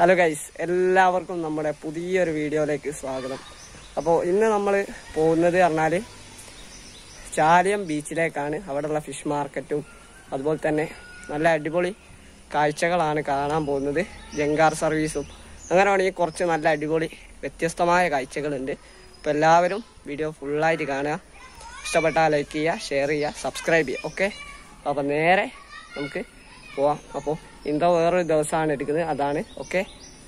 Hello guys, എല്ലാവർക്കും നമ്മുടെ പുതിയൊരു വീഡിയോയിലേക്ക് സ്വാഗതം. അപ്പോൾ ഇന്ന് നമ്മൾ പോകുന്നത് പറഞ്ഞാൽ ചാലിയം ബീച്ചിലേക്കാണ്. അവിടെയുള്ള ഫിഷ് മാർക്കറ്റും അതുപോലെ തന്നെ നല്ല അടിപൊളി കാഴ്ചകളാണ് കാണാൻ പോകുന്നത്. ജങ്കാർ സർവീസും അങ്ങനെ വേണമെങ്കിൽ കുറച്ച് നല്ല അടിപൊളി വ്യത്യസ്തമായ കാഴ്ചകളുണ്ട്. അപ്പോൾ എല്ലാവരും വീഡിയോ ഫുള്ളായിട്ട് കാണുക. ഇഷ്ടപ്പെട്ടാൽ ലൈക്ക് ചെയ്യുക, ഷെയർ ചെയ്യുക, സബ്സ്ക്രൈബ് ചെയ്യുക. ഓക്കെ, അപ്പോൾ നേരെ നമുക്ക് പോവാം. അപ്പോൾ ഇന്നത്തെ വേറൊരു ദിവസമാണ് എടുക്കുന്നത്, അതാണ്. ഓക്കെ,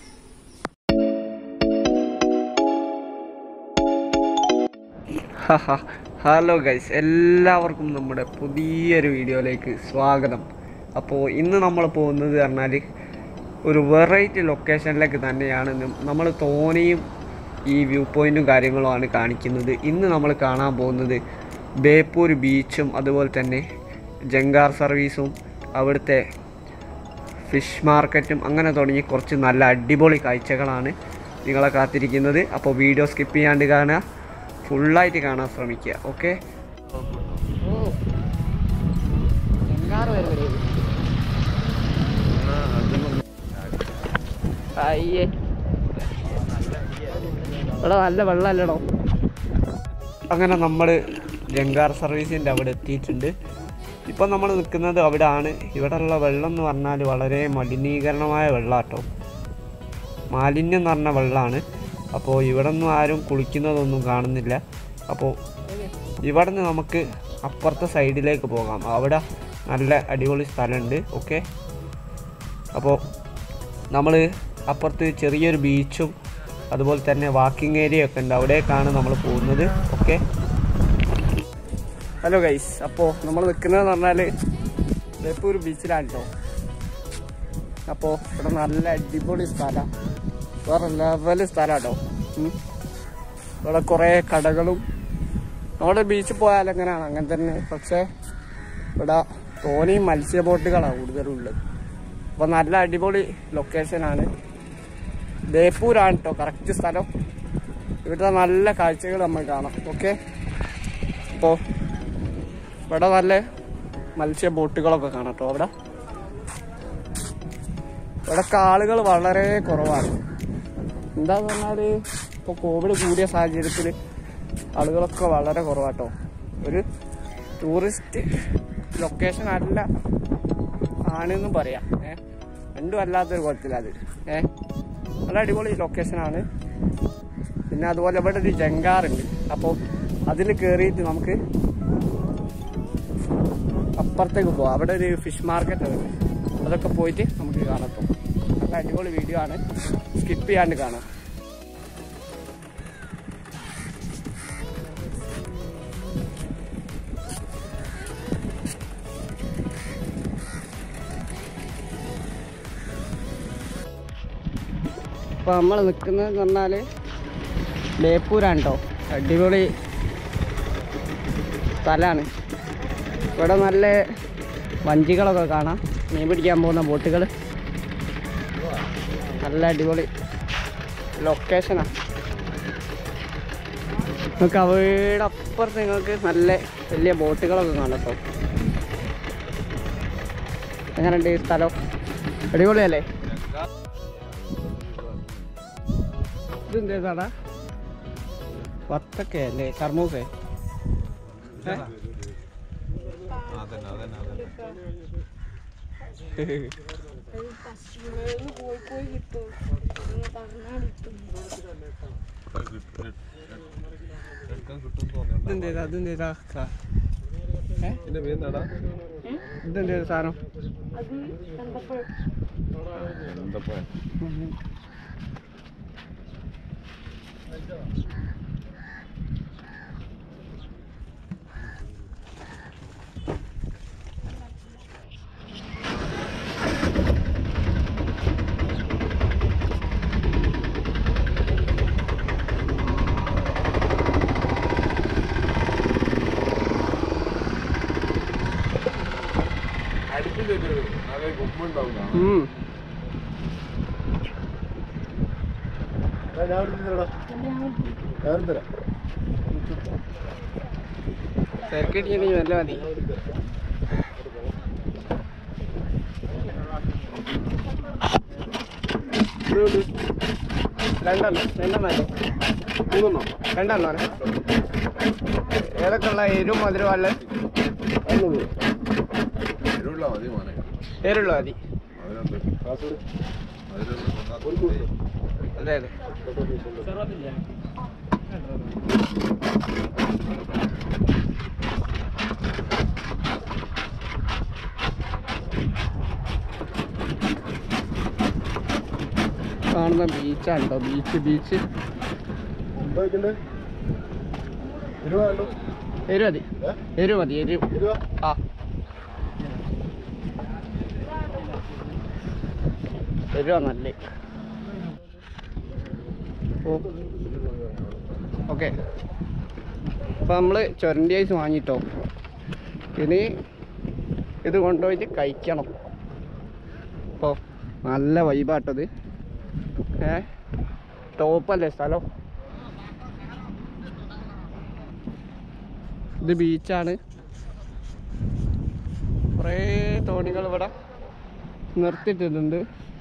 ഹലോ ഗൈസ്, എല്ലാവർക്കും നമ്മുടെ പുതിയൊരു വീഡിയോയിലേക്ക് സ്വാഗതം. അപ്പോൾ ഇന്ന് നമ്മൾ പോകുന്നത് പറഞ്ഞാൽ ഒരു വെറൈറ്റി ലൊക്കേഷനിലേക്ക് തന്നെയാണ്. നമ്മൾ തോനെയും ഈ വ്യൂ പോയിൻറ്റും കാര്യങ്ങളുമാണ് കാണിക്കുന്നത്. ഇന്ന് നമ്മൾ കാണാൻ പോകുന്നത് ബേപ്പൂർ ബീച്ചും അതുപോലെ തന്നെ ജങ്കാർ സർവീസും അവിടുത്തെ ഫിഷ് മാർക്കറ്റും അങ്ങനെ തുടങ്ങി കുറച്ച് നല്ല അടിപൊളി കാഴ്ചകളാണ് നിങ്ങളെ കാത്തിരിക്കുന്നത്. അപ്പോൾ വീഡിയോ സ്കിപ്പ് ചെയ്യാണ്ട് കാണുക, ഫുള്ളായിട്ട് കാണാൻ ശ്രമിക്കുക. ഓക്കെ, അയ്യേ ഇവിടെ നല്ല വെള്ളമല്ലടോ. അങ്ങനെ നമ്മൾ ജങ്കാർ സർവീസിൻ്റെ അവിടെ എത്തിയിട്ടുണ്ട്. ഇപ്പം നമ്മൾ നിൽക്കുന്നത് അവിടെ ആണ്. ഇവിടെയുള്ള വെള്ളം എന്ന് പറഞ്ഞാൽ വളരെ മലിനീകരണമായ വെള്ളമാട്ടോ, മാലിന്യം എന്ന് പറഞ്ഞ വെള്ളമാണ്. അപ്പോൾ ഇവിടെ ഒന്നും ആരും കുളിക്കുന്നതൊന്നും കാണുന്നില്ല. അപ്പോൾ ഇവിടെ നിന്ന് നമുക്ക് അപ്പുറത്തെ സൈഡിലേക്ക് പോകാം. അവിടെ നല്ല അടിപൊളി സ്ഥലമുണ്ട്. ഓക്കെ, അപ്പോൾ നമ്മൾ അപ്പുറത്ത് ചെറിയൊരു ബീച്ചും അതുപോലെ തന്നെ വാക്കിംഗ് ഏരിയ ഒക്കെ ഉണ്ട്, അവിടേക്കാണ് നമ്മൾ പോകുന്നത്. ഓക്കെ, ഹലോ ഗൈസ്, അപ്പോൾ നമ്മൾ നിൽക്കുന്നതെന്ന് പറഞ്ഞാൽ ബേപ്പൂർ ബീച്ചിലാണ് കേട്ടോ. അപ്പോൾ ഇവിടെ നല്ല അടിപൊളി സ്ഥലമാണ്, വേറെ ലെവല് സ്ഥലമാണ് കേട്ടോ. ഇവിടെ കുറേ കടകളും, നമ്മുടെ ബീച്ചിൽ പോയാൽ എങ്ങനെയാണ് അങ്ങനെ തന്നെ. പക്ഷേ ഇവിടെ തോനെയും മത്സ്യബോട്ടുകളാണ് കൂടുതലുള്ളത്. അപ്പോൾ നല്ല അടിപൊളി ലൊക്കേഷനാണ്. ബേപ്പൂരാണ് കേട്ടോ കറക്റ്റ് സ്ഥലം. ഇവിടുത്തെ നല്ല കാഴ്ചകൾ നമ്മൾ കാണാം. ഓക്കെ, അപ്പോൾ ഇവിടെ നല്ല മത്സ്യബോട്ടുകളൊക്കെ കാണാം കേട്ടോ. ഇവിടെയൊക്കെ ആളുകൾ വളരെ കുറവാണ്. എന്താന്ന് പറഞ്ഞാൽ ഇപ്പോൾ കോവിഡ് കൂടിയ സാഹചര്യത്തിൽ ആളുകളൊക്കെ വളരെ കുറവാട്ടോ. ഒരു ടൂറിസ്റ്റ് ലൊക്കേഷൻ അല്ല ആണെന്നും പറയാം. രണ്ടും അല്ലാത്തൊരു കുളത്തിലത് നല്ല അടിപൊളി ലൊക്കേഷനാണ്. പിന്നെ അതുപോലെ ഇവിടെ ഒരു ജങ്കാറുണ്ട്. അപ്പോൾ അതിൽ കയറിയിട്ട് നമുക്ക് അപ്പുറത്തേക്ക് പോവാം. അവിടെ ഒരു ഫിഷ് മാർക്കറ്റ് ഉണ്ട്, അതൊക്കെ പോയിട്ട് നമുക്ക് കാണാം. നല്ല അടിപൊളി വീഡിയോ ആണ്, സ്കിപ്പ് ചെയ്യാണ്ട് കാണാം. ഇപ്പോൾ നമ്മൾ നിൽക്കുന്നതെന്ന് പറഞ്ഞാൽ ബേപ്പൂരാണ് കേട്ടോ. അടിപൊളി സ്ഥലമാണ്. ഇവിടെ നല്ല വഞ്ചികളൊക്കെ കാണാം, മീൻ പിടിക്കാൻ പോകുന്ന ബോട്ടുകൾ. നല്ല അടിപൊളി ലൊക്കേഷനാണ്. നിങ്ങൾക്ക് അവിടെ അപ്പുറത്ത് നിങ്ങൾക്ക് നല്ല വലിയ ബോട്ടുകളൊക്കെ കാണാം കേട്ടോ. എങ്ങനെയുണ്ട് ഈ സ്ഥലം? അടിപൊളിയല്ലേ? ഇതെന്തേതാടാ, വത്തക്ക അല്ലേ, കർമൂസേ? ഇതെന്തേതാ ഇതെന്തേതാ ഇതെന്തേതാ സാധനം? തിരക്കിട്ടിട്ടുണ്ടെങ്കിൽ നല്ല മതി. രണ്ടെണ്ണല്ലോ ഏതൊക്കെ ഉള്ള എരും മധുരം അല്ല എരുള്ള മതി അതെ അതെ കാണുന്ന ബീച്ചാണ് കേട്ടോ ബീച്ച് എരു മതി ആ എരുവാ നല്ല ഓക്കെ അപ്പം നമ്മൾ ചൊരണ്ടി ഐസ് വാങ്ങിട്ടോ ഇനി ഇത് കൊണ്ടുപോയിട്ട് കഴിക്കണം അപ്പോൾ നല്ല വൈബാട്ടത് ടോപ്പല്ലേ സ്ഥലം ഇത് ബീച്ചാണ് കുറേ തോണികൾ ഇവിടെ നിർത്തിയിട്ടിട്ടുണ്ട്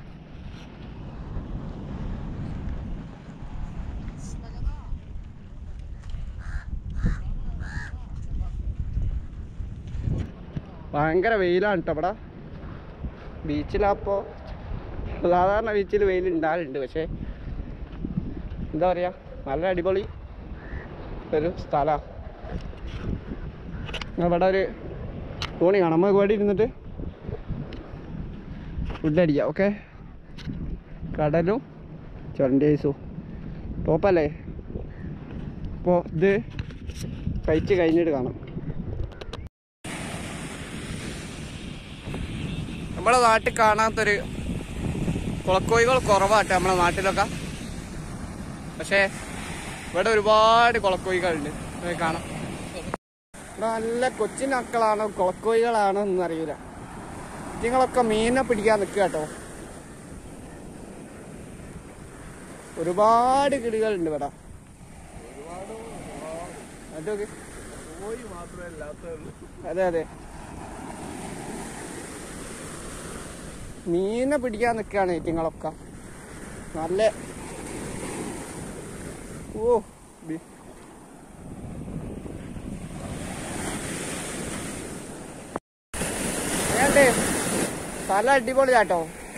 ഭയങ്കര വെയിലാണ് കേട്ടോ ഇവിടെ ബീച്ചിലപ്പോൾ സാധാരണ ബീച്ചിൽ വെയിൽ ഉണ്ടാകലുണ്ട് പക്ഷേ എന്താ പറയുക നല്ല അടിപൊളി ഒരു സ്ഥലമാണ് ഇവിടെ ഒരു തോണി കാണാം നമുക്ക് ഇവിടെ ഇരുന്നിട്ട് ഫുഡ് അടിക്കാം ഓക്കെ കടലും ചൊരണ്ടി ഐസും ടോപ്പല്ലേ അപ്പോൾ ഇത് കഴിച്ച് കഴിഞ്ഞിട്ട് കാണാം നമ്മളെ നാട്ടിൽ കാണാത്തൊരു കുളക്കോഴികൾ കുറവാട്ടെ നമ്മളെ നാട്ടിലൊക്കെ പക്ഷേ ഇവിടെ ഒരുപാട് കുളക്കോഴികളുണ്ട് കാണാം ഇവിടെ നല്ല കൊച്ചിൻ മക്കളാണോ കുളക്കോഴികളാണോ എന്നറിയില്ല ഇതിങ്ങളൊക്കെ മീനെ പിടിക്കാൻ നിൽക്കുക കേട്ടോ ഒരുപാട് കിളികളുണ്ട് ഇവിടെ അതൊക്കെ അതെ അതെ മീനെ പിടിക്കാൻ നിൽക്കുകയാണ് ഇതിങ്ങളൊക്കെ നല്ല ഓ ഏണ്ടേ സ്ഥലം അടിപൊളിയാട്ടോ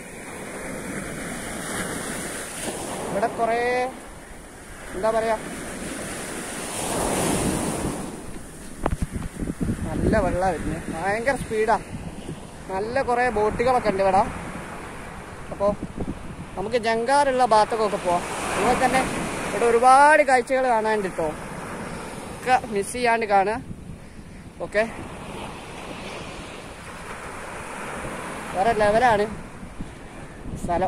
ഇവിടെ കുറേ എന്താ പറയാ നല്ല വെള്ളം വരുന്നത് ഭയങ്കര സ്പീഡാ നല്ല കുറേ ബോട്ടുകളൊക്കെ ഉണ്ട് ഇവിടെ അപ്പോൾ നമുക്ക് ജങ്കാറുള്ള ഭാഗത്തൊക്കെ പോവാം അതുപോലെ തന്നെ ഇവിടെ ഒരുപാട് കാഴ്ചകൾ കാണാനുണ്ട് കേട്ടോ ഒക്കെ മിസ് ചെയ്യാണ്ട് കാണുക ഓക്കെ വേറെ ലെവലാണ് സ്ഥലം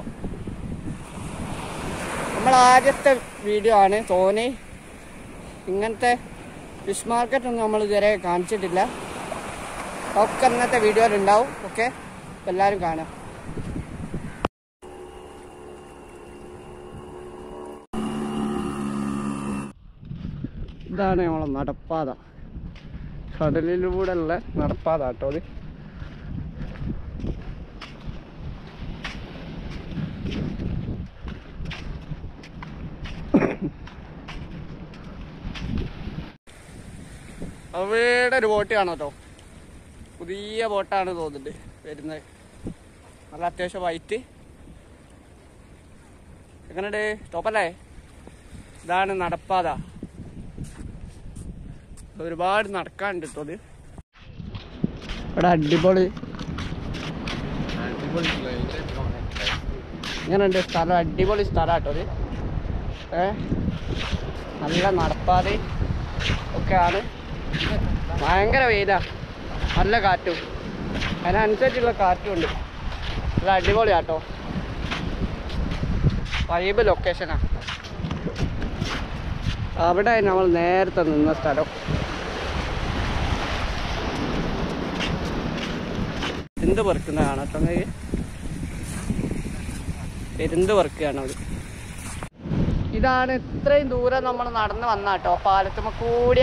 നമ്മൾ ആദ്യത്തെ വീഡിയോ ആണ് തോന്നി ഇങ്ങനത്തെ ഫിഷ് മാർക്കറ്റൊന്നും നമ്മൾ ഇതുവരെ കാണിച്ചിട്ടില്ല ഒക്കെ ഇന്നത്തെ വീഡിയോയിലുണ്ടാവും ഓക്കെ അപ്പം എല്ലാവരും കാണാം ഇതാണ് നമ്മളെ നടപ്പാത കടലിലൂടെ ഉള്ള നടപ്പാത കേട്ടോ അത് അവിടെ ഒരു ബോട്ട് കാണാം കേട്ടോ പുതിയ ബോട്ടാണ് തോന്നുന്നുണ്ട് വരുന്നത് നല്ല അത്യാവശ്യം വൈറ്റ് എങ്ങനെയുണ്ട് ടോപ്പല്ലേ ഇതാണ് നടപ്പാത ഒരുപാട് നടക്കാനുണ്ട് കേട്ടോ അത് ഇവിടെ അടിപൊളി ഇങ്ങനെയുണ്ട് സ്ഥലം അടിപൊളി സ്ഥലം കേട്ടോ അത് നല്ല നടപ്പാത ഒക്കെയാണ് ഭയങ്കര വെയിലാ നല്ല കാറ്റും അതിനനുസരിച്ചുള്ള കാറ്റും ഉണ്ട് നല്ല അടിപൊളിയാട്ടോ വൈബ് ലൊക്കേഷനാ അവിടെ നമ്മൾ നേരത്തെ നിന്ന സ്ഥലം എന്ത് പെറുക്കുന്നതാണ് കേട്ടോ പെരുന്ത് പെറുക്കുകയാണ് അത് ഇതാണ് ഇത്രയും ദൂരം നമ്മൾ നടന്ന് വന്നാട്ടോ പാലത്തുമ്മ കൂടിയ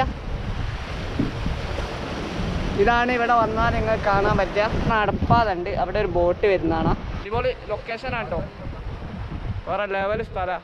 ഇതാണ് ഇവിടെ വന്നാൽ നിങ്ങൾ കാണാൻ പറ്റുക നടപ്പാതുണ്ട് അവിടെ ഒരു ബോട്ട് വരുന്നതാണ് അടിപൊളി ലൊക്കേഷനാണ് കേട്ടോ വേറെ ലെവൽ സ്ഥല.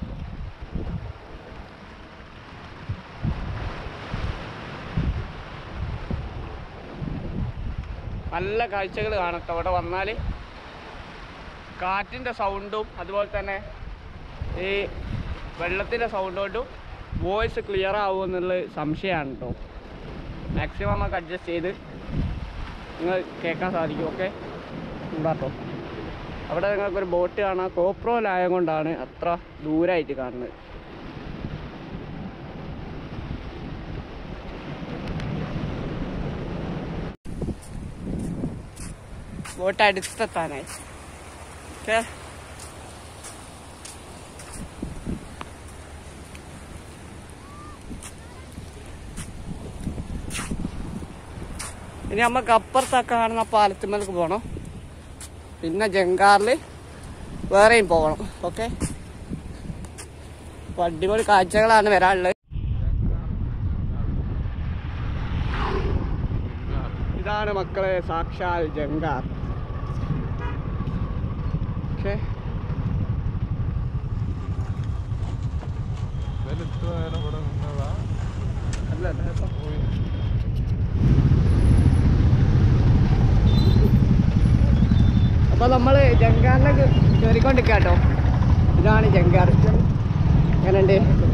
നല്ല കാഴ്ചകൾ കാണട്ടോ ഇവിടെ വന്നാൽ. കാറ്റിൻ്റെ സൗണ്ടും അതുപോലെ തന്നെ ഈ വെള്ളത്തിൻ്റെ സൗണ്ട് കൊണ്ടും വോയിസ് ക്ലിയർ ആവുമെന്നുള്ള സംശയമാണ് കേട്ടോ. മാക്സിമം നമുക്ക് അഡ്ജസ്റ്റ് ചെയ്ത് നിങ്ങൾ കേൾക്കാൻ സാധിക്കും. ഓക്കെ ഉണ്ടാട്ടോ. അവിടെ നിങ്ങൾക്കൊരു ബോട്ട് കാണാം. കോപ്രോയിലായത് കൊണ്ടാണ് അത്ര ദൂരമായിട്ട് കാണുന്നത്. ബോട്ട് അടുത്തെത്താനായി. ഓക്കെ ഇനി നമുക്ക് അപ്പുറത്തൊക്കെ കാണുന്ന പാലത്തുമ്മലേക്ക് പോകണം. പിന്നെ ജങ്കാറിൽ വേറെയും പോകണം. ഓക്കെ അപ്പോൾ അടിപൊളി കാഴ്ചകളാണ് വരാനുള്ളത്. ഇതാണ് മക്കളെ സാക്ഷാൽ ജങ്കാർ. ഓക്കെ അപ്പൊ നമ്മള് ജങ്കാറിലേക്ക് കയറിക്കൊണ്ടിരിക്കുക കേട്ടോ. ഇതാണ് ജങ്കാർ. എങ്ങനെയുണ്ട്?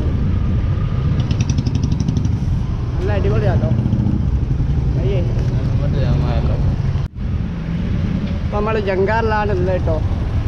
നല്ല അടിപൊളിയാട്ടോ. അയ്യേ അപ്പൊ നമ്മള് ജങ്കാറിലാണ് ഉള്ളത് കേട്ടോ.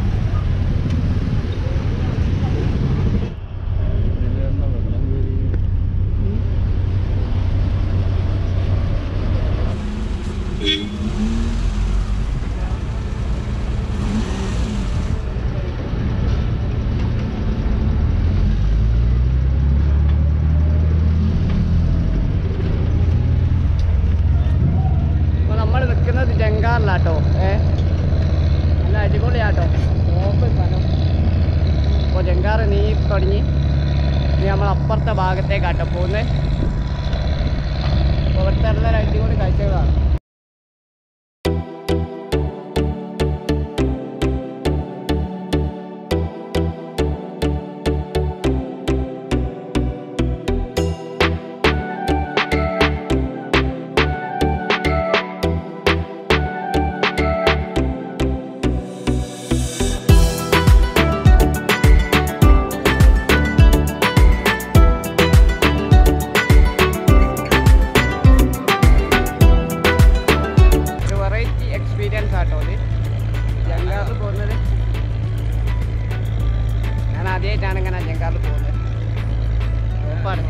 ജങ്കാറിലാട്ടോ. നല്ല അടിപൊളിയാട്ടോ. ഓപ്പ് സ്ഥലം. അപ്പോൾ ജങ്കാറ് നീ തുടങ്ങി. ഇനി നമ്മൾ അപ്പുറത്തെ ഭാഗത്തേക്കാട്ടോ പോകുന്നത്. അപ്പോൾ ഇവിടുത്തെ നല്ല അടിപൊളി കാഴ്ചകളാണ്. ജങ്കാറിൽ പോകുന്നത് ഞാൻ ആദ്യമായിട്ടാണ് ഇങ്ങനെ ജങ്കാറിൽ പോകുന്നത്. ഉറപ്പാണ്.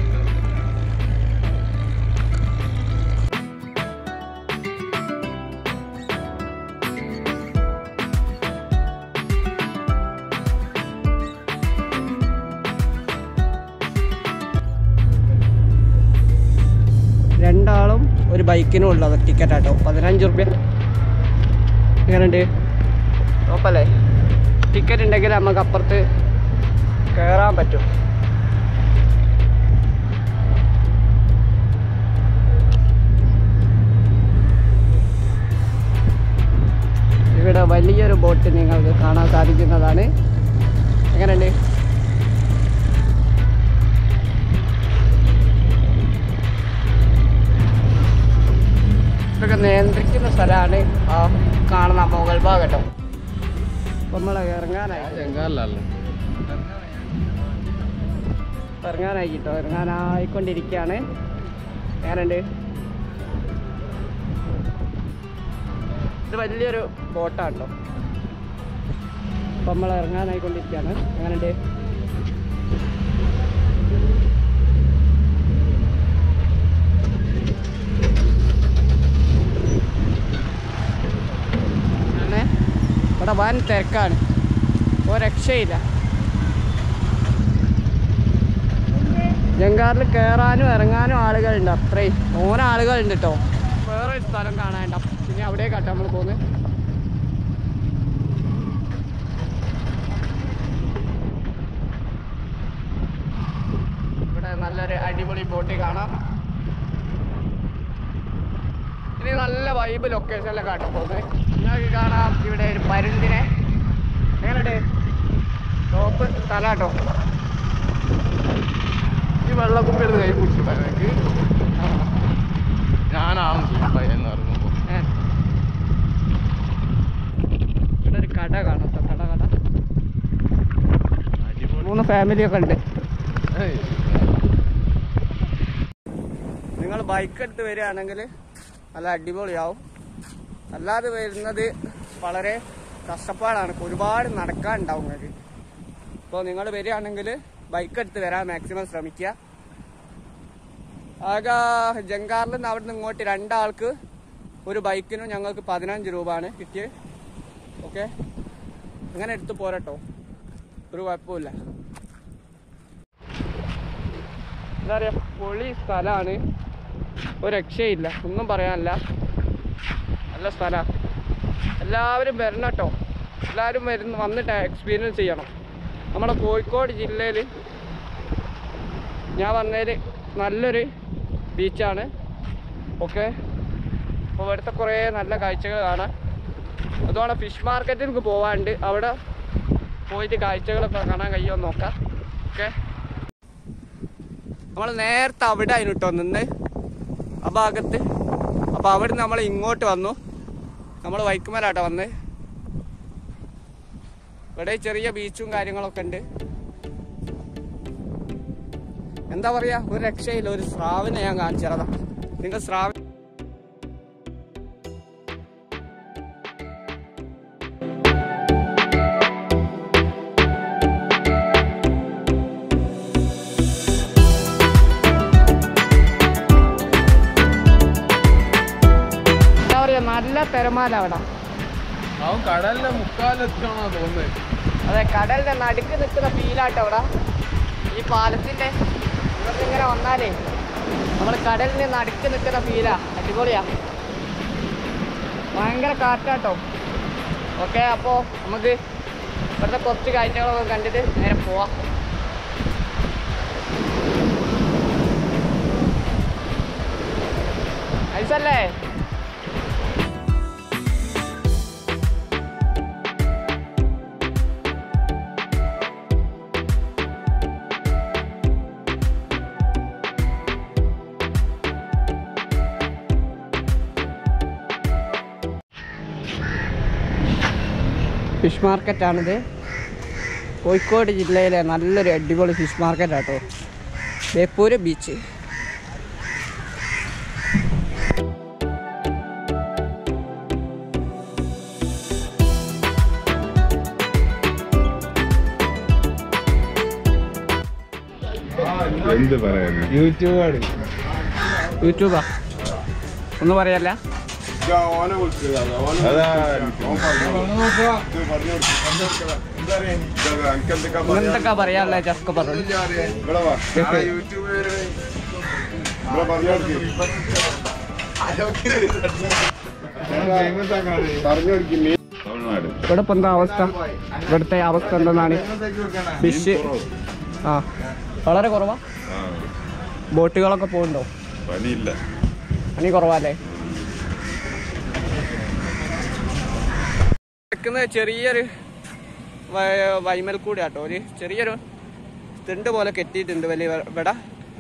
രണ്ടാളും ഒരു ബൈക്കിനും ഉള്ളത് ടിക്കറ്റാട്ടോ. 15 റുപ്യ. എങ്ങനെയുണ്ട്? നോപ്പല്ലേ? ടിക്കറ്റ് ഉണ്ടെങ്കിൽ നമുക്ക് അപ്പുറത്ത് കയറാൻ പറ്റും. ഇവിടെ വലിയൊരു ബോട്ട് നിങ്ങൾക്ക് കാണാൻ സാധിക്കുന്നതാണ്. എങ്ങനെയുണ്ട്? ഇതൊക്കെ നിയന്ത്രിക്കുന്ന സ്ഥലമാണ് ആ കാണുന്ന മുകൾ ഭാഗം കേട്ടോ. അപ്പം നമ്മൾ ഇറങ്ങാനായി കേട്ടോ. ഇറങ്ങാനായിക്കൊണ്ടിരിക്കുകയാണ്. എങ്ങനെയുണ്ട്? ഇത് വലിയൊരു ബോട്ടാണ് കേട്ടോ. അപ്പം നമ്മൾ ഇറങ്ങാനായിക്കൊണ്ടിരിക്കുകയാണ്. എങ്ങനെയുണ്ട്? ഇവിടെ വൻ തിരക്കാണ്. ഒരു രക്ഷയില്ല. ജങ്കാറിൽ കയറാനും ഇറങ്ങാനും ആളുകളുണ്ട്. അത്രയും ഓരോ ആളുകളുണ്ട് കേട്ടോ. വേറെ ഒരു സ്ഥലം കാണാനുണ്ട്. പിന്നെ അവിടേക്കാട്ടോ നമ്മൾ പോകുന്നത്. ഇവിടെ നല്ലൊരു അടിപൊളി ബോട്ട് കാണാം. ഇനി നല്ല വൈബ് ലൊക്കേഷനിലൊക്കെ ആട്ടോ പോകുന്നത്. നിങ്ങൾക്ക് കാണാം ഇവിടെ ഒരു പരുന്തിനെ. എങ്ങനെയുണ്ട്? ടോപ്പ് സ്ഥലാട്ടോ. ഈ വെള്ളക്കുപ്പി എടുത്ത് കൈ പിടിച്ചിട്ടുണ്ടോ എനിക്ക്? ഞാനാണ് എന്ന് ഇറങ്ങുമ്പോൾ ഇവിടെ ഒരു കട കാണാം. കട 3 ഫാമിലിയൊക്കെ ഉണ്ട്. നിങ്ങൾ ബൈക്ക് എടുത്ത് വരികയാണെങ്കിൽ നല്ല അടിപൊളിയാവും. അല്ലാതെ വരുന്നത് വളരെ കഷ്ടപ്പാടാണ്. ഒരുപാട് നടക്കാനുണ്ടാവും നിങ്ങൾക്ക്. ഇപ്പോൾ നിങ്ങൾ വരികയാണെങ്കിൽ ബൈക്ക് എടുത്ത് വരാൻ മാക്സിമം ശ്രമിക്കുക. ആകെ ജങ്കാറിൽ നിന്ന് അവിടെ നിന്ന് ഇങ്ങോട്ട് 2 ആൾക്ക് ഒരു ബൈക്കിനും ഞങ്ങൾക്ക് 15 രൂപയാണ് കിട്ടിയത്. ഓക്കെ, അങ്ങനെ എടുത്ത് പോരട്ടോ, ഒരു കുഴപ്പമില്ല. എന്താ പറയുക, പൊളി സ്ഥലമാണ്, ഒരു രക്ഷയില്ല, ഒന്നും പറയാനില്ല. നല്ല സ്ഥലമാണ്. എല്ലാവരും വരണം കേട്ടോ. എല്ലാവരും വന്നിട്ട് എക്സ്പീരിയൻസ് ചെയ്യണം. നമ്മുടെ കോഴിക്കോട് ജില്ലയിൽ ഞാൻ വന്നതിൽ നല്ലൊരു ബീച്ചാണ്. ഓക്കെ, അപ്പോൾ ഇവിടുത്തെ കുറേ നല്ല കാഴ്ചകൾ കാണാം. അതുകൊണ്ട് ഫിഷ് മാർക്കറ്റിലേക്ക് പോകാണ്ട് അവിടെ പോയിട്ട് കാഴ്ചകളൊക്കെ കാണാൻ കഴിയുമെന്ന് നോക്കാം. ഓക്കെ, നമ്മൾ നേരത്തെ അവിടെ ആയിരുന്നു കേട്ടോ നിന്ന്, ആ ഭാഗത്ത്. അപ്പോൾ അവിടെ നിന്ന് നമ്മൾ ഇങ്ങോട്ട് വന്നു. നമ്മൾ വൈക്കുമലാട്ടോ വന്ന്. ഇവിടെ ചെറിയ ബീച്ചും കാര്യങ്ങളൊക്കെ ഉണ്ട്. എന്താ പറയുക, ഒരു രക്ഷയില്ല. ഒരു സ്രാവിനെ ഞാൻ കാണിച്ചു തരാം. നിങ്ങൾ സ്രാവ് എന്താ പറയുക, നല്ല തിരമാല അവിടെ. അവൻ കടലിന്റെ മുക്കാലെത്താണോ തോന്നുന്നത്. അതെ, കടലിന്റെ നടുക്ക് നിൽക്കുന്ന ഫീലാട്ടോ അവിടെ. ഈ പാലത്തിന്റെ ഇങ്ങനെ വന്നാലേ നമ്മൾ കടലിന് നടുക്ക് നിൽക്കുന്ന ഫീലാ. അടിപൊളിയാ, ഭയങ്കര കാറ്റാട്ടോ. ഓക്കെ, അപ്പോൾ നമുക്ക് ഇവിടുത്തെ കുറച്ച് കാഴ്ചകളൊക്കെ കണ്ടിട്ട് നേരെ പോവാം. ഐസല്ലേ? ഫിഷ് മാർക്കറ്റാണിത്. കോഴിക്കോട് ജില്ലയിലെ നല്ലൊരു അടിപൊളി ഫിഷ് മാർക്കറ്റാട്ടോ, ബേപ്പൂർ ബീച്ച്. യൂട്യൂബാ ഒന്നും പറയല്ല. എന്തൊക്കെ പറയാനുള്ള ചക്ക പറഞ്ഞു. ഇവിടെ ഇപ്പൊ എന്താ അവസ്ഥ? ഇവിടുത്തെ അവസ്ഥ എന്തെന്നാണ്? ഫിഷ് വളരെ കുറവാ. ബോട്ടുകളൊക്കെ പോകുന്നുണ്ടോ? പനി കുറവല്ലേ? ചെറിയൊരു വൈമൽ കൂടി ആട്ടോ, ഒരു ചെറിയൊരു തിണ്ട് പോലെ കെട്ടിയിട്ടുണ്ട് വലിയ ഇവിടെ.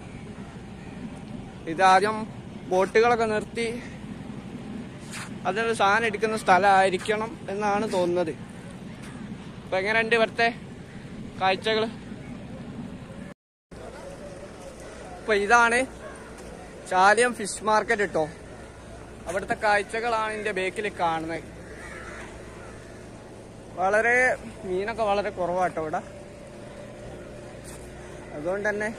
ഇതാദ്യം ബോട്ടുകളൊക്കെ നിർത്തി അതിനൊരു സാധനം എടുക്കുന്ന സ്ഥലമായിരിക്കണം എന്നാണ് തോന്നുന്നത്. അപ്പൊ എങ്ങനെയുണ്ട് ഇവിടുത്തെ കാഴ്ചകൾ? ഇപ്പൊ ഇതാണ് ചാലിയം ഫിഷ് മാർക്കറ്റ് കേട്ടോ. അവിടുത്തെ കാഴ്ചകളാണ് എൻ്റെ ബേക്കിൽ കാണുന്നത്. വളരെ മീനൊക്കെ വളരെ കുറവാട്ടോ ഇവിടെ. അതുകൊണ്ട് തന്നെ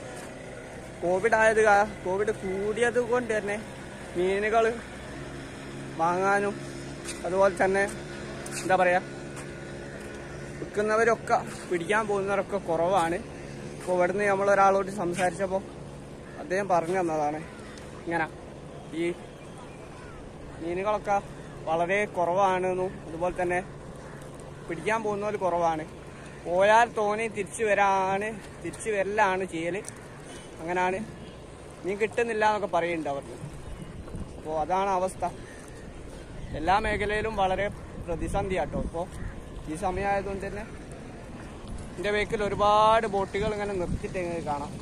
കോവിഡ് കൂടിയത് കൊണ്ട് തന്നെ മീനുകൾ വാങ്ങാനും അതുപോലെ തന്നെ എന്താ പറയുക, വിൽക്കുന്നവരൊക്കെ പിടിക്കാൻ പോകുന്നവരൊക്കെ കുറവാണ്. അപ്പോൾ ഇവിടുന്ന് നമ്മളൊരാളോട് സംസാരിച്ചപ്പോൾ അദ്ദേഹം പറഞ്ഞു തന്നതാണ് ഇങ്ങനെ ഈ മീനുകളൊക്കെ വളരെ കുറവാണെന്നും അതുപോലെ തന്നെ പിടിക്കാൻ പോകുന്നവർ കുറവാണ്. പോയാൽ തോന്നി തിരിച്ചു വരലാണ് ചെയ്യൽ. അങ്ങനെയാണ്, മീൻ കിട്ടുന്നില്ല എന്നൊക്കെ പറയുന്നുണ്ട് അവർക്ക്. അപ്പോൾ അതാണ് അവസ്ഥ. എല്ലാ മേഖലയിലും വളരെ പ്രതിസന്ധി ആട്ടോ ഇപ്പോൾ ഈ സമയമായതുകൊണ്ട് തന്നെ. എൻ്റെ ബേക്കിൽ ഒരുപാട് ബോട്ടുകൾ ഇങ്ങനെ നിർത്തിയിട്ട് നിങ്ങൾക്ക് കാണാം.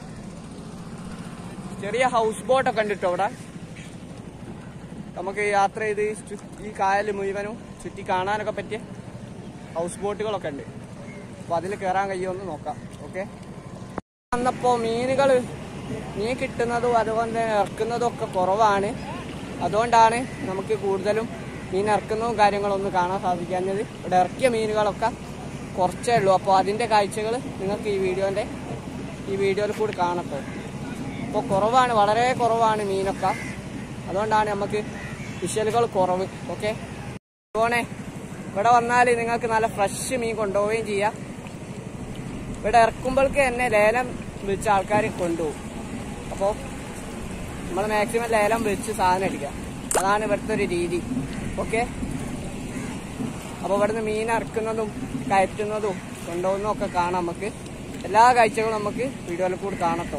ചെറിയ ഹൗസ് ബോട്ടൊക്കെ ഉണ്ട് കേട്ടോ ഇവിടെ. നമുക്ക് യാത്ര ചെയ്ത് ഈ കായൽ മുഴുവനും ചുറ്റി കാണാനൊക്കെ പറ്റിയ ഹൗസ് ബോട്ടുകളൊക്കെ ഉണ്ട്. അപ്പോൾ അതിൽ കയറാൻ കഴിയുമെന്ന് നോക്കാം. ഓക്കെ, വന്നപ്പോൾ മീൻ കിട്ടുന്നതും അതുപോലെ തന്നെ ഇറക്കുന്നതും ഒക്കെ കുറവാണ്. അതുകൊണ്ടാണ് നമുക്ക് കൂടുതലും മീൻ ഇറക്കുന്നതും കാര്യങ്ങളൊന്നും കാണാൻ സാധിക്കാഞ്ഞത്. ഇവിടെ ഇറക്കിയ മീനുകളൊക്കെ കുറച്ചേ ഉള്ളൂ. അപ്പോൾ അതിൻ്റെ കാഴ്ചകൾ നിങ്ങൾക്ക് ഈ വീഡിയോയിൽ കൂടി കാണട്ടോ. അപ്പോൾ കുറവാണ്, വളരെ കുറവാണ് മീനൊക്കെ. അതുകൊണ്ടാണ് നമുക്ക് വിഷ്വലുകൾ കുറവ്. ഓക്കെ, പോണേ. ഇവിടെ വന്നാൽ നിങ്ങൾക്ക് നല്ല ഫ്രഷ് മീൻ കൊണ്ടുപോവുകയും ചെയ്യാം. ഇവിടെ ഇറക്കുമ്പോഴേക്ക് തന്നെ ലേലം വിളിച്ച ആൾക്കാർ കൊണ്ടുപോകും. അപ്പോൾ നമ്മൾ മാക്സിമം ലേലം വിളിച്ച് സാധനം എടുക്കുക. അതാണ് ഇവിടുത്തെ ഒരു രീതി. ഓക്കെ, അപ്പോൾ ഇവിടുന്ന് മീൻ ഇറക്കുന്നതും കയറ്റുന്നതും കൊണ്ടുപോകുന്നതും ഒക്കെ കാണാം. നമുക്ക് എല്ലാ കാഴ്ചകളും നമുക്ക് വീഡിയോയിൽ കൂടി കാണട്ടോ.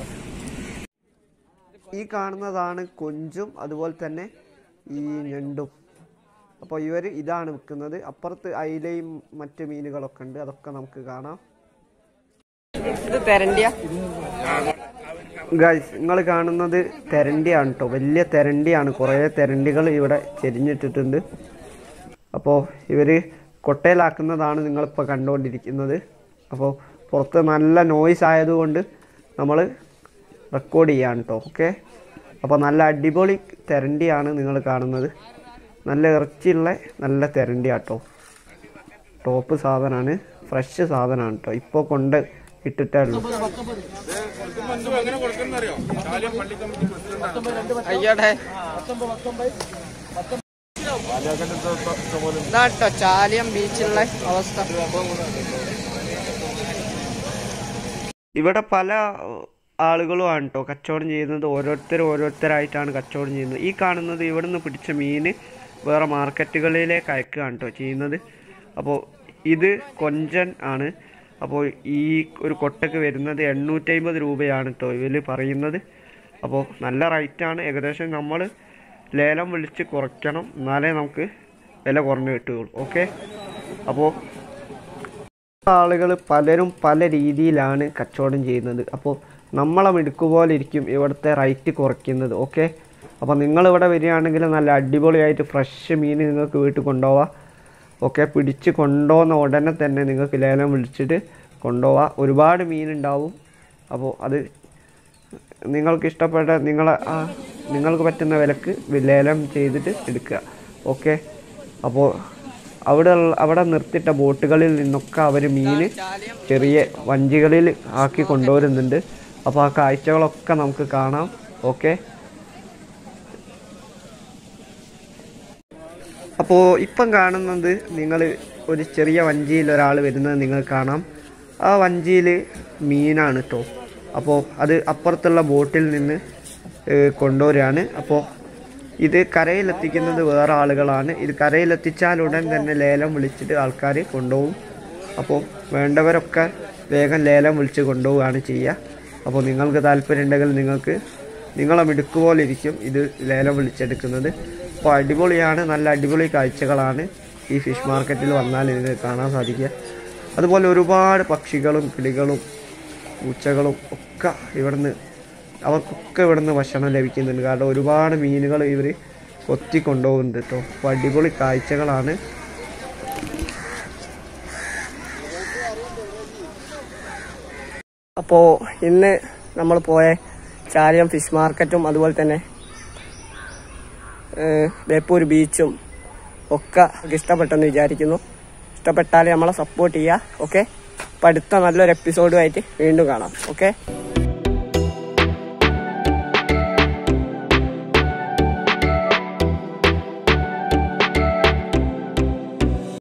ഈ കാണുന്നതാണ് കൊഞ്ചും അതുപോലെ തന്നെ ഈ ഞണ്ടും. അപ്പോൾ ഇതാണ് വിൽക്കുന്നത്. അപ്പുറത്ത് അയിലയും മറ്റു മീനുകളൊക്കെ ഉണ്ട്, അതൊക്കെ നമുക്ക് കാണാം. ഇത് തെരണ്ടിയ ഗൈസ്, നിങ്ങൾ കാണുന്നത് തെരണ്ടിയാണ് കേട്ടോ. വലിയ തെരണ്ടിയാണ്. കുറേ തെരണ്ടികൾ ഇവിടെ ചെരിഞ്ഞിട്ടിട്ടുണ്ട്. അപ്പോൾ ഇവർ കൊട്ടയിലാക്കുന്നതാണ് നിങ്ങളിപ്പോൾ കണ്ടുകൊണ്ടിരിക്കുന്നത്. അപ്പോൾ പുറത്ത് നല്ല നോയ്സ് ആയതുകൊണ്ട് നമ്മൾ റെക്കോർഡ് ചെയ്യാണ് കേട്ടോ. ഓക്കെ, അപ്പോൾ നല്ല അടിപൊളി തെരണ്ടിയാണ് നിങ്ങൾ കാണുന്നത്. നല്ല ഇറച്ചിയുള്ള നല്ല തെരണ്ടിയാണ് കേട്ടോ. ടോപ്പ് സാധനമാണ്, ഫ്രഷ് സാധനമാണ് കേട്ടോ. ഇപ്പോൾ കൊണ്ട് ഇട്ടിട്ടേ ഉള്ളൂ. അയ്യോട്ടെ, ഇതാട്ടോ ചാലിയം ബീച്ചിലുള്ള അവസ്ഥ. ഇവിടെ പല ആളുകളുമാണ് കേട്ടോ കച്ചവടം ചെയ്യുന്നത്. ഓരോരുത്തരായിട്ടാണ് കച്ചവടം ചെയ്യുന്നത്. ഈ കാണുന്നത് ഇവിടുന്ന് പിടിച്ച മീൻ വേറെ മാർക്കറ്റുകളിലേക്ക് അയക്കുകയാണ് കേട്ടോ ചെയ്യുന്നത്. അപ്പോൾ ഇത് കൊഞ്ചൻ ആണ്. അപ്പോൾ ഈ ഒരു കൊട്ടയ്ക്ക് വരുന്നത് 850 രൂപയാണ് കേട്ടോ ഇവർ പറയുന്നത്. അപ്പോൾ നല്ല റേറ്റാണ്. ഏകദേശം നമ്മൾ ലേലം വിളിച്ച് കുറയ്ക്കണം, എന്നാലേ നമുക്ക് വില കുറഞ്ഞ് കിട്ടുകയുള്ളൂ. ഓക്കെ, അപ്പോൾ ആളുകൾ പലരും പല രീതിയിലാണ് കച്ചവടം ചെയ്യുന്നത്. അപ്പോൾ നമ്മളെ മിടുക്കുപോലെ ഇരിക്കും ഇവിടുത്തെ റേറ്റ് കുറയ്ക്കുന്നത്. ഓക്കെ, അപ്പോൾ നിങ്ങളിവിടെ വരികയാണെങ്കിൽ നല്ല അടിപൊളിയായിട്ട് ഫ്രഷ് മീൻ നിങ്ങൾക്ക് വീട്ടിൽ കൊണ്ടുപോവാം. ഓക്കെ, പിടിച്ച് കൊണ്ടുപോകുന്ന ഉടനെ തന്നെ നിങ്ങൾക്ക് ലേലം വിളിച്ചിട്ട് കൊണ്ടുപോവാം. ഒരുപാട് മീനുണ്ടാവും. അപ്പോൾ അത് നിങ്ങൾക്ക് ഇഷ്ടപ്പെട്ട നിങ്ങൾക്ക് പറ്റുന്ന വിലക്ക് ലേലം ചെയ്തിട്ട് എടുക്കുക. ഓക്കെ, അപ്പോൾ അവിടെ നിർത്തിയിട്ട ബോട്ടുകളിൽ നിന്നൊക്കെ അവർ മീൻ ചെറിയ വഞ്ചികളിൽ ആക്കി കൊണ്ടുവരുന്നുണ്ട്. അപ്പോൾ ആ കാഴ്ചകളൊക്കെ നമുക്ക് കാണാം. ഓക്കെ, അപ്പോൾ ഇപ്പം കാണുന്നത് നിങ്ങൾ ഒരു ചെറിയ വഞ്ചിയിൽ ഒരാൾ വരുന്നത് നിങ്ങൾ കാണാം. ആ വഞ്ചിയിൽ മീനാണ് കേട്ടോ. അപ്പോൾ അത് അപ്പുറത്തുള്ള ബോട്ടിൽ നിന്ന് കൊണ്ടുവരികയാണ്. അപ്പോൾ ഇത് കരയിലെത്തിക്കുന്നത് വേറെ ആളുകളാണ്. ഇത് കരയിലെത്തിച്ചാലുടൻ തന്നെ ലേലം വിളിച്ചിട്ട് ആൾക്കാർ കൊണ്ടുപോകും. അപ്പോൾ വേണ്ടവരൊക്കെ വേഗം ലേലം വിളിച്ച് കൊണ്ടുപോവുകയാണ് ചെയ്യുക. അപ്പോൾ നിങ്ങൾക്ക് താല്പര്യമുണ്ടെങ്കിൽ നിങ്ങളെ മിടുക്കുപോലെ ഇരിക്കും ഇത് ലേലം വിളിച്ചെടുക്കുന്നത്. അപ്പോൾ അടിപൊളിയാണ്, നല്ല അടിപൊളി കാഴ്ചകളാണ് ഈ ഫിഷ് മാർക്കറ്റിൽ വന്നാൽ നിങ്ങൾക്ക് കാണാൻ സാധിക്കുക. അതുപോലെ ഒരുപാട് പക്ഷികളും കിളികളും പൂച്ചകളും ഒക്കെ അവർക്കൊക്കെ ഇവിടുന്ന് ഭക്ഷണം ലഭിക്കുന്നുണ്ട്. കാരണം ഒരുപാട് മീനുകൾ ഇവർ കൊത്തി കൊണ്ടുപോകുന്നുണ്ട് കേട്ടോ. അപ്പോൾ അടിപൊളി കാഴ്ചകളാണ്. അപ്പോൾ ഇന്ന് നമ്മൾ പോയ ചാലിയം ഫിഷ് മാർക്കറ്റും അതുപോലെ തന്നെ ബേപ്പൂർ ബീച്ചും ഒക്കെ ഇഷ്ടപ്പെട്ടെന്ന് വിചാരിക്കുന്നു. ഇഷ്ടപ്പെട്ടാൽ നമ്മളെ സപ്പോർട്ട് ചെയ്യുക. ഓക്കെ, അപ്പോൾ അടുത്ത നല്ലൊരു എപ്പിസോഡുമായിട്ട് വീണ്ടും കാണാം. ഓക്കെ.